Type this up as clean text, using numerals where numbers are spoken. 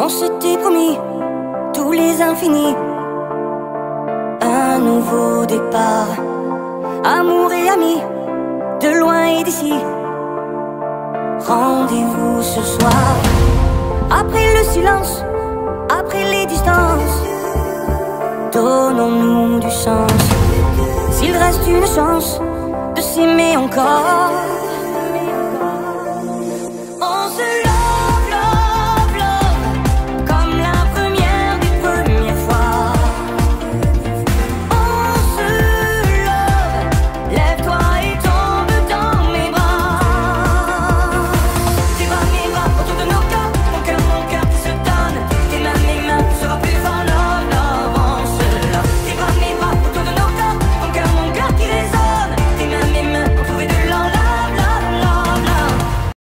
On s'était promis tous les infinis, un nouveau départ. Amour et amis, de loin et d'ici. Rendez-vous ce soir. Après le silence, après les distances, donnons-nous du sens. S'il reste une chance de s'aimer encore.